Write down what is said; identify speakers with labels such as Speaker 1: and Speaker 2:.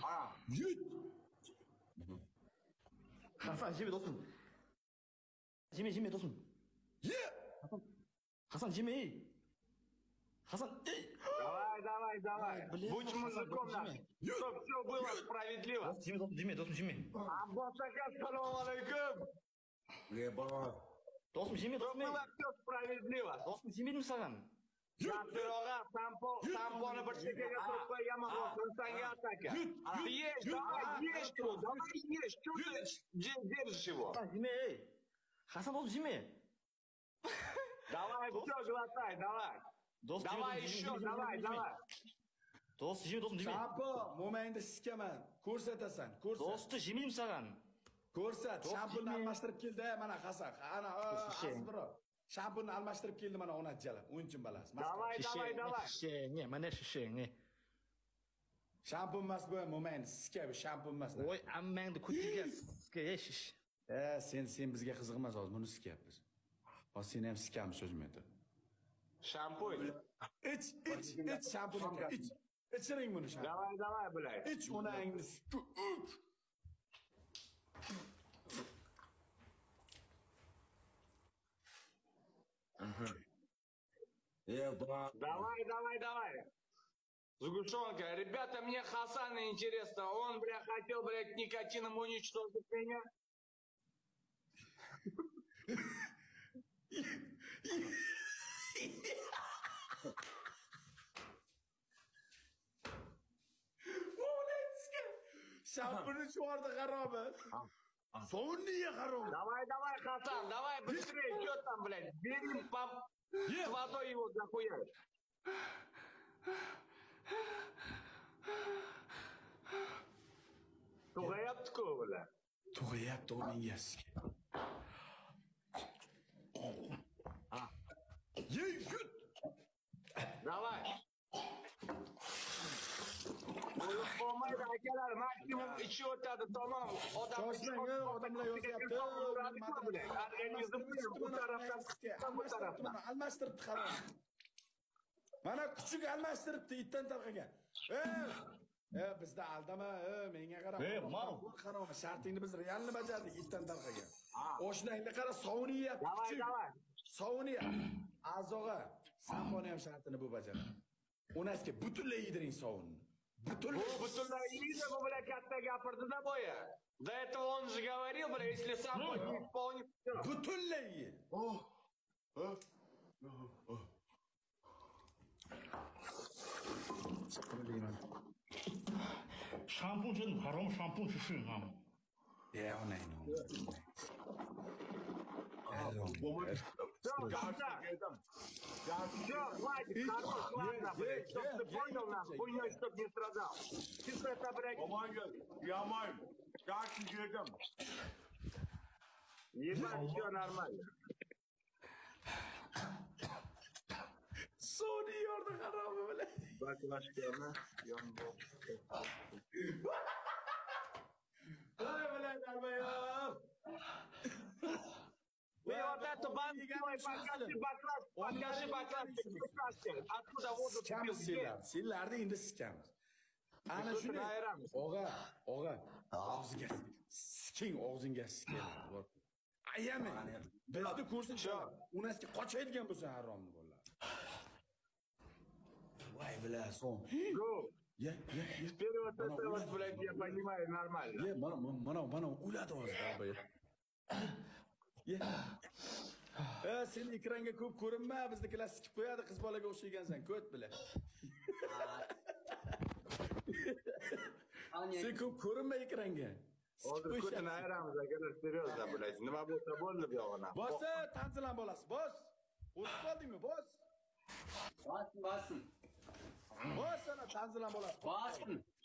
Speaker 1: Yut.
Speaker 2: Hasan jime dostum. Jime dostum.
Speaker 1: Ye.
Speaker 2: Hasan jime. Hasan.
Speaker 3: Давай. Будь мужиком наш. Чтоб все было справедливо.
Speaker 2: Dostum jime.
Speaker 3: Аббасака, салам алейкум.
Speaker 1: Eba.
Speaker 2: Dostum jime
Speaker 3: Чтоб было все справедливо.
Speaker 2: Dostum jimedim sаған.
Speaker 3: Жастыроға тампоны бір шекеге тұрып қоямын, осынсаң атака. Ешь, давай, ешь, что ты держишь его?
Speaker 2: Jime. Hasan dostum jime.
Speaker 3: Давай, все, глотай, давай. Давай еще, давай.
Speaker 2: Dost jime dostum jime.
Speaker 1: Shampo, mo'mayingda sikaman. Ko'rsatasan, ko'rsat.
Speaker 2: Dostu jimedim sаған.
Speaker 1: Ko'rsat, shampuni almashtirib keldi, mana Hasan. Ana, asbiro. Shampuni almashtirib keldi mana onatchalar, o'yinchim balasi.
Speaker 3: Давай.
Speaker 2: Shishe, mana shishe.
Speaker 1: Shampun emas bu, mo'mayni sikabi, shampun emas.
Speaker 2: Voy, ammangni ko'tiga shish.
Speaker 1: Sen bizga qiziqmas hozir, buni sikapmiz. Hozir seni ham sikamiz o'zim aytib.
Speaker 3: Шампунь.
Speaker 1: Ich shampuni ich. Ichiring buni shampun.
Speaker 3: Давай, блядь.
Speaker 1: Ich onangni sik.
Speaker 3: Давай. Сгущенка. Ребята, мне Хасана интересно. Он, бля, хотел, блядь, никотином уничтожить меня.
Speaker 1: Shampuni chuordi xarobi. Sovunniga xarobi.
Speaker 3: Давай, Хасан, давай быстрее. Что там, блядь? Бери с водой его захуярь. Tug'ayapti-ku bular.
Speaker 1: Tug'ayapti u menga. Ye, yut.
Speaker 3: Давай. Bo'lib qolmaydi akalar, maksimum ichi o'tadi, tamom.
Speaker 1: Odamlar yozyapti.
Speaker 3: Organizm bu tarafdan.
Speaker 1: Almashtiribdi xarob. Mana kuchuk almashtiribdi, itdan tarqagan. Bizda aldama, menga qara. Xarob, shartingni biz realni bajardik, itdan tarqagan. Oshnangni qara, sovuniyapti.
Speaker 3: Давай.
Speaker 1: Sovuniyapti. Azog'a, samponi ham shartini bu bajaradi. Onasiga butunlay yediring sovunni.
Speaker 3: Butunlay yeydi, bu bilan katta gapirdi-da boya. До этого он же говорил, бля, если сам не исполнит все.
Speaker 1: Butunlay ye.
Speaker 2: Shampun dedim, harom shampun şişin ham.
Speaker 1: Ya onay.
Speaker 3: Все, хватит, хорош, ладно, блядь, чтоб ты понял нас, хуйней, чтоб не страдал. Чисто это, блядь...
Speaker 4: Как идем?
Speaker 3: Ебать, все нормально.
Speaker 1: Soni yordi xarobi bilan.
Speaker 3: Baklashkani yonboq.
Speaker 1: Voy bilan darbayoq.
Speaker 3: Ты вот эту банку покажи баклажки. Откуда воду пил?
Speaker 1: Senlarni endi sikamiz. Ana shuni. Og'a. Og'ziga siking, og'zingga siking. Ayame. Bizni ko'rsin. Unasiga qochaydigan bo'lsa haromni bo'lar. Voy bilan son. Ya.
Speaker 3: Теперь вот это вот, блядь, я понимаю, нормально.
Speaker 1: Ya, mana o'ladi hozir darbayoq. Sen ekranga ko'p ko'rinma, biznikilar sikib qo'yadi, qiz bolaga o'xshagansan, ko't bilan. Sen ko'p ko'rinma ekranga.
Speaker 3: Hozir ko'tini ayiramiz akalar, seryo'zda, блядь. Nima bo'lsa bo'ldi bu yog'ina.
Speaker 1: Bos, tanzilan bolasi, bos. O'tib qoldingmi, bos?
Speaker 5: Basın.
Speaker 1: Bos sana tanzilan bolasi.
Speaker 5: Basın.